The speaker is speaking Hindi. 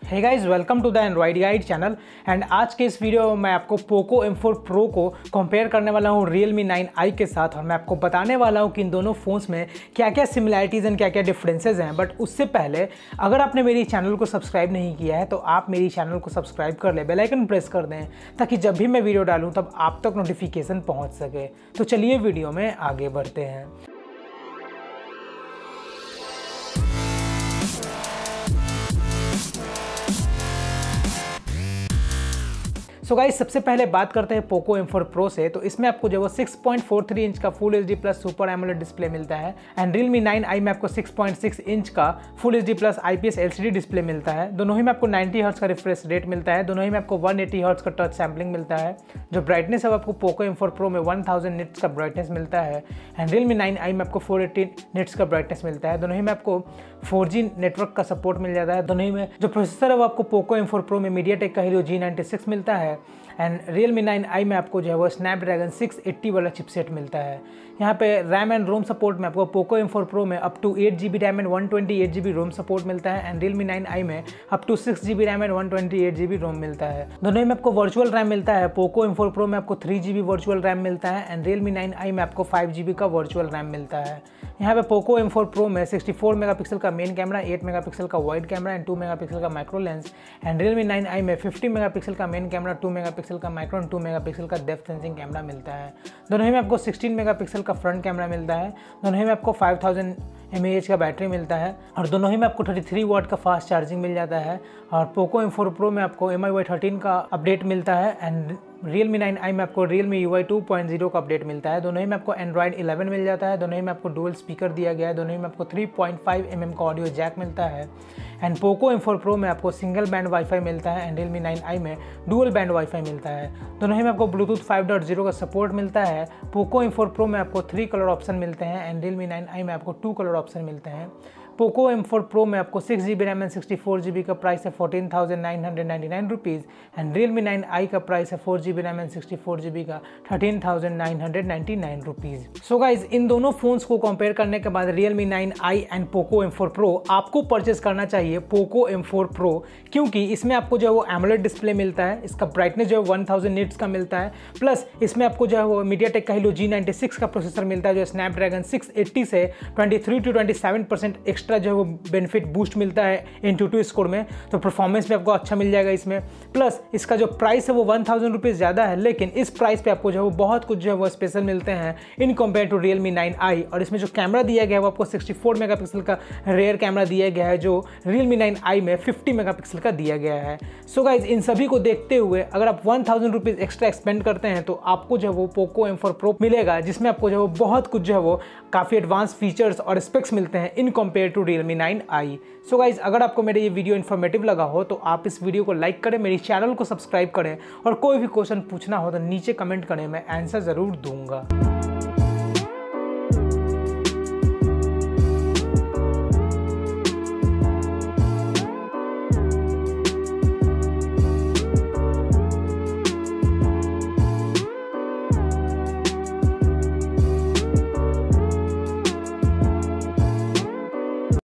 Hey guys, welcome to the android guide channel. And आज के इस वीडियो में मैं आपको पोको M4 Pro को कंपेयर करने वाला हूँ Realme 9i के साथ, और मैं आपको बताने वाला हूँ कि इन दोनों फ़ोन्स में क्या क्या सिमिलैरिटीज़ एंड क्या क्या डिफरेंसेस हैं। बट उससे पहले अगर आपने मेरी चैनल को सब्सक्राइब नहीं किया है तो आप मेरी चैनल को सब्सक्राइब कर ले, बेल आइकन प्रेस कर दें ताकि जब भी मैं वीडियो डालूँ तब आप तक नोटिफिकेशन पहुँच सके। तो चलिए वीडियो में आगे बढ़ते हैं। सो गाइस, सबसे पहले बात करते हैं पोको M4 Pro से। तो इसमें आपको जो वो 6.43 इंच का full HD plus super AMOLED display मिलता है एंड Realme 9i में आपको 6.6 इंच का full HD plus IPS LCD display मिलता है। दोनों ही में आपको 90 हर्ट्ज का रिफ्रेश रेट मिलता है। दोनों ही में आपको 180 हर्ट्ज का टच सैम्पलिंग मिलता है। जो ब्राइटनेस है आपको पोको M4 Pro में 1000 निट्स का ब्राइटनेस मिलता है एंड Realme 9i में आपको 480 निट्स का ब्राइटनेस मिलता है। दोनों ही में आपको 4G नेटवर्क का सपोर्ट मिल जाता है। दोनों ही में जो प्रोसेसर है वो आपको पोको M4 Pro में MediaTek का Helio G96 मिलता है एंड Realme 9i में आपको जो है वो स्नैपड्रैगन 680 वाला चिपसेट मिलता है। यहाँ पे रैम एंड रोम सपोर्ट में आपको पोको M4 Pro में up to 8GB RAM and 128GB ROM support मिलता है एंड Realme 9i में up to 6GB RAM and 128GB ROM मिलता है। दोनों में आपको वर्चुअल रैम मिलता है। पोको M4 Pro में आपको 3GB वर्चुअल रैम मिलता है एंड Realme 9i में आपको 5GB का वर्चुअल रैम मिलता है। यहाँ पे पोको M4 Pro में 64 मेगापिक्सल का मेन कैमरा, 8 मेगापिक्सल का वाइड कैमरा एंड 2 मेगापिक्सल का micro lens and Realme 9i में 50 मेगापिक्सल का मेन कैमरा, 2 मेगापिक्सल का माइक्रो एंड 2 मेगापिक्सल का डेप्थ सेंसिंग कैमरा मिलता है। दोनों ही में आपको 16 मेगापिक्सल का फ्रंट कैमरा मिलता है। दोनों ही में आपको 5000 mAh का बैटरी मिलता है और दोनों ही में आपको 33 वाट का फास्ट चार्जिंग मिल जाता है। और पोको M4 Pro में आपको MIUI 13 का अपडेट मिलता है एंड Realme 9i में आपको Realme UI 2.0 का अपडेट मिलता है। दोनों ही में आपको Android 11 मिल जाता है। दोनों ही में आपको डुअल स्पीकर दिया गया है। दोनों ही में आपको 3.5mm का ऑडियो जैक मिलता है एंड पोको M4 Pro में आपको सिंगल बैंड वाईफाई मिलता है एंड Realme 9i में डुअल बैंड वाईफाई मिलता है। दोनों ही में आपको ब्लूटूथ 5.0 का सपोर्ट मिलता है। पोको M4 Pro में आपको 3 कलर ऑप्शन मिलते हैं एंड Realme 9i में आपको 2 कलर ऑप्शन मिलते हैं। पोको M4 Pro में आपको 6GB रैम एंड 64GB का प्राइस है 14,999 रुपीज़ एंड Realme 9i का प्राइस है 4GB रैम एंड 64GB का 13,999 रुपीज़। सो गाइज, इन दोनों फ़ोन्स को कंपेयर करने के बाद Realme 9i and Poco M4 Pro आपको परचेज करना चाहिए पोको M4 Pro, क्योंकि इसमें आपको जो है वो एमोलेड डिस्प्ले मिलता है। इसका ब्राइटनेस जो है 1000 निट्स का मिलता है, प्लस इसमें आपको जो है वो MediaTek का Helio G96 का प्रोसेसर मिलता है जो स्नैपड्रैगन 680 से 23 to 27% एक्स्ट्रा जो है वो बेनिफिट बूस्ट मिलता है Antutu स्कोर में। तो परफॉर्मेंस भी आपको अच्छा मिल जाएगा इसमें। प्लस इसका जो प्राइस है वो 1000 रुपीज़ ज़्यादा है, लेकिन इस प्राइस पे आपको जो है वो बहुत कुछ जो है वो स्पेशल मिलते हैं in compare to Realme 9i। और इसमें जो कैमरा दिया गया है वो आपको 64 मेगापिक्सल का रेयर कैमरा दिया गया है जो Realme 9i में 50 मेगापिक्सल का दिया गया है। सो गाइज, इन सभी को देखते हुए अगर आप 1000 रुपीज़ एक्स्ट्रा एक्सपेंड करते हैं तो आपको जो है वो पोको M4 Pro मिलेगा, जिसमें आपको जो है वो बहुत कुछ जो है वो काफ़ी एडवांस फीचर्स और स्पेक्स मिलते हैं in compare to Realme 9i। So guys, अगर आपको मेरा ये वीडियो इन्फॉर्मेटिव लगा हो तो आप इस वीडियो को लाइक करें, मेरी चैनल को सब्सक्राइब करें और कोई भी क्वेश्चन पूछना हो तो नीचे कमेंट करें, मैं आंसर ज़रूर दूंगा।